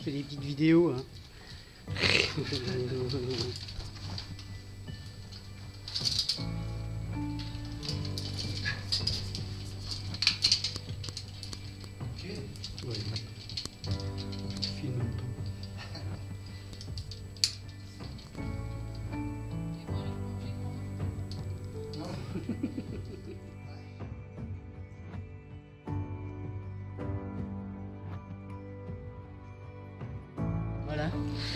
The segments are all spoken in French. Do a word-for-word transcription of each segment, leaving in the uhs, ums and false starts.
fais des petites vidéos. Hein. Ouais. Je filme un peu. Voilà.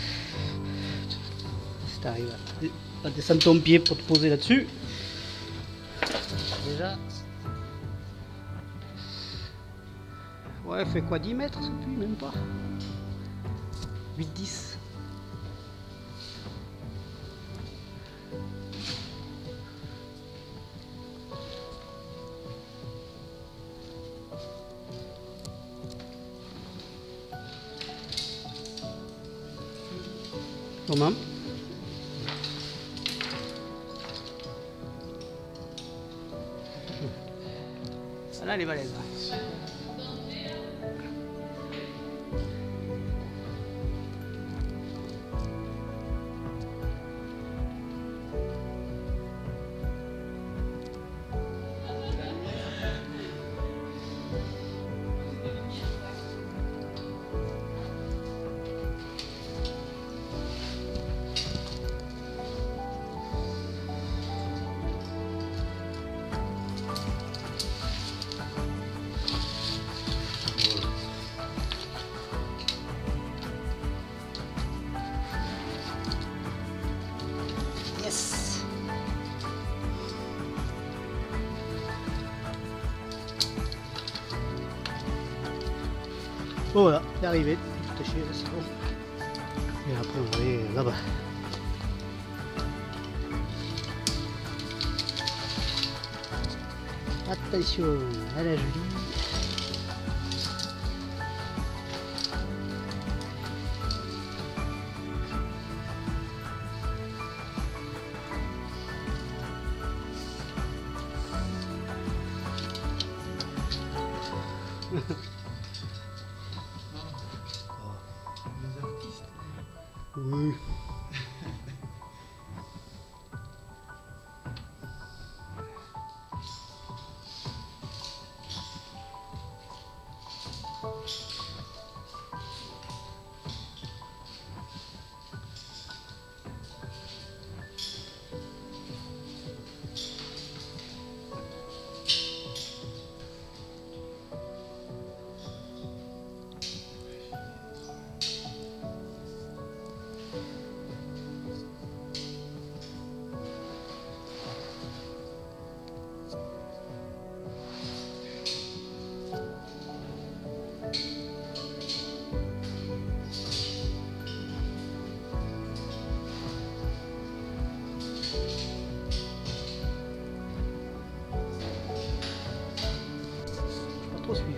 Si t'arrives à, à descendre ton pied pour te poser là-dessus. Déjà. Ouais, fait quoi, dix mètres ce puits, même pas. huit dix. Comment? Là, elle est balèze. Yes. Bon voilà, c'est arrivé, tout est chez c'est bon. Et après on va aller là-bas. Attention à la jolie. Oui. Trop suivi.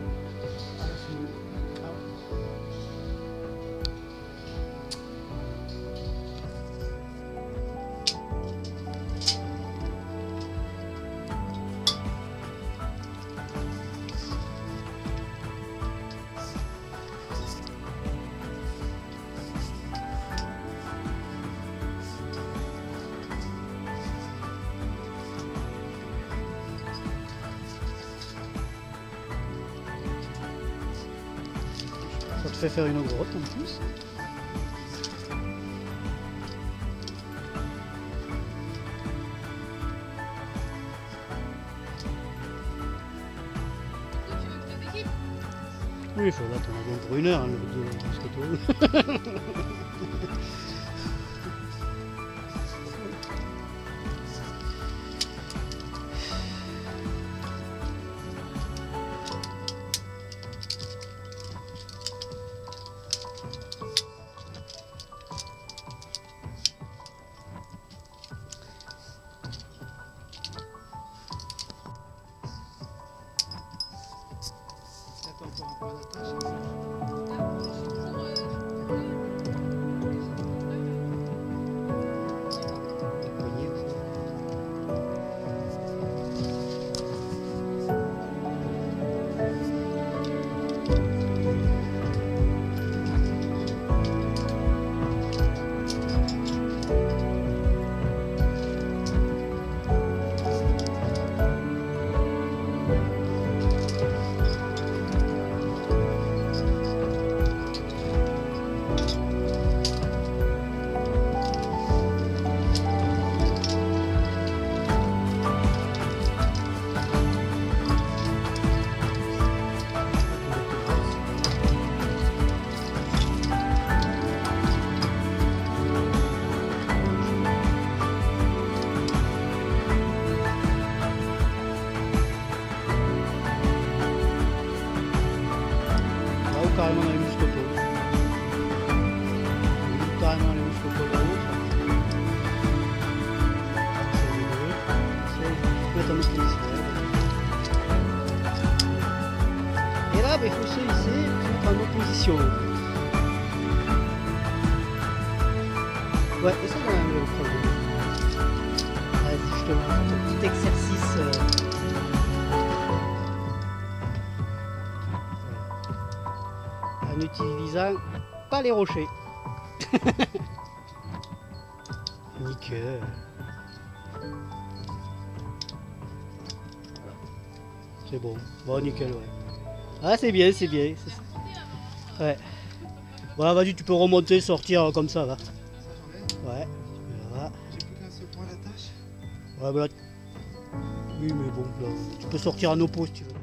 Ça te fait faire une grotte en plus. Oui, il faut là, t'en as bien pour une heure, hein, le vidéo, encore un point d'attache. il faut se hisser, il faut prendre opposition. Ouais, et ça dans la même problème. Vas-y, je te montre un petit exercice. Euh... En utilisant pas les rochers. Nickel. C'est bon. Bon, nickel, ouais. Ah, c'est bien, c'est bien. Ouais. Voilà, vas-y, tu peux remonter, sortir comme ça, va. Ouais. Voilà. J'ai plus qu'un seul point d'attache. Ouais, voilà. Oui, mais bon, là, tu peux sortir en oppo si tu veux.